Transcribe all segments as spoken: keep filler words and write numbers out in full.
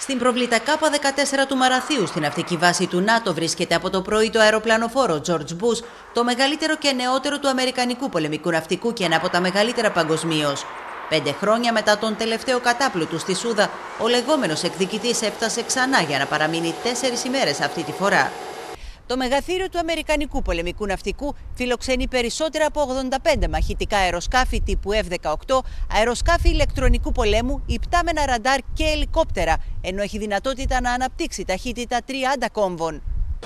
Στην προβλήτα Κάπα δεκατέσσερα του Μαραθείου, στην ναυτική βάση του ΝΑΤΟ, βρίσκεται από το πρωί το αεροπλανοφόρο George Bush, το μεγαλύτερο και νεότερο του αμερικανικού πολεμικού ναυτικού και ένα από τα μεγαλύτερα παγκοσμίως. Πέντε χρόνια μετά τον τελευταίο κατάπλο του στη Σούδα, ο λεγόμενος εκδικητής έφτασε ξανά για να παραμείνει τέσσερις ημέρες αυτή τη φορά. Το μεγαθύριο του αμερικανικού πολεμικού ναυτικού φιλοξενεί περισσότερα από ογδόντα πέντε μαχητικά αεροσκάφη τύπου εφ δεκαοκτώ, αεροσκάφη ηλεκτρονικού πολέμου, υπτάμενα ραντάρ και ελικόπτερα, ενώ έχει δυνατότητα να αναπτύξει ταχύτητα τριάντα κόμβων.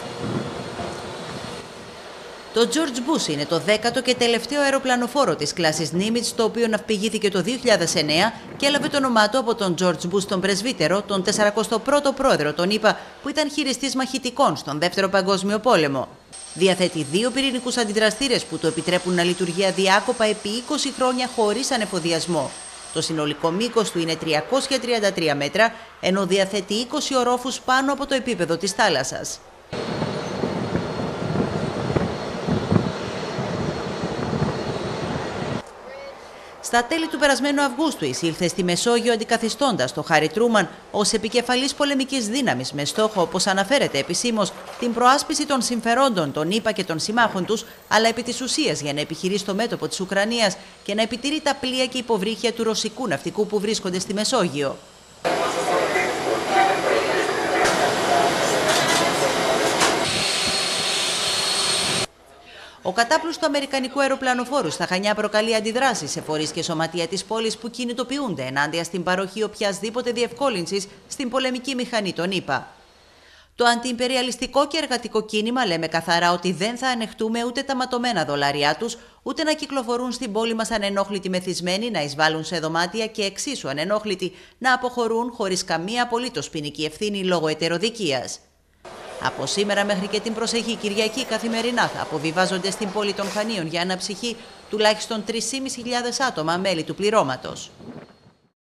Το George Bush είναι το δέκατο και τελευταίο αεροπλανοφόρο της κλάσης Nimitz, το οποίο ναυπηγήθηκε το δύο χιλιάδες εννέα και έλαβε το όνομά του από τον George Bush τον πρεσβύτερο, τον σαραντά πρώτο πρόεδρο των ΗΠΑ, που ήταν χειριστής μαχητικών στον Δεύτερο Παγκόσμιο Πόλεμο. Διαθέτει δύο πυρηνικούς αντιδραστήρες που του επιτρέπουν να λειτουργεί αδιάκοπα επί είκοσι χρόνια χωρίς ανεφοδιασμό. Το συνολικό μήκος του είναι τριακόσια τριάντα τρία μέτρα, ενώ διαθέτει είκοσι ορόφους πάνω από το επίπεδο της θάλασσας. Στα τέλη του περασμένου Αυγούστου εισήλθε στη Μεσόγειο αντικαθιστώντας το Χάρι Τρούμαν ως επικεφαλής πολεμικής δύναμης, με στόχο, όπως αναφέρεται επισήμως, την προάσπιση των συμφερόντων των ΗΠΑ και των συμμάχων τους, αλλά επί της ουσίας για να επιχειρεί στο μέτωπο της Ουκρανίας και να επιτηρεί τα πλοία και υποβρύχια του ρωσικού ναυτικού που βρίσκονται στη Μεσόγειο. Ο κατάπλος του αμερικανικού αεροπλανοφόρου στα Χανιά προκαλεί αντιδράσεις σε φορείς και σωματεία της πόλης που κινητοποιούνται ενάντια στην παροχή οποιασδήποτε διευκόλυνσης στην πολεμική μηχανή των ΗΠΑ. Το αντιιμπεριαλιστικό και εργατικό κίνημα λέμε καθαρά ότι δεν θα ανεχτούμε ούτε τα ματωμένα δολάρια τους, ούτε να κυκλοφορούν στην πόλη μας ανενόχλητοι μεθυσμένοι, να εισβάλλουν σε δωμάτια και εξίσου ανενόχλητοι να αποχωρούν χωρίς καμία απολύτως ποινική ευθύνη λόγω ετεροδικίας. Από σήμερα μέχρι και την προσεχή Κυριακή καθημερινά θα αποβιβάζονται στην πόλη των Χανίων για αναψυχή τουλάχιστον τρεις χιλιάδες πεντακόσια άτομα μέλη του πληρώματος.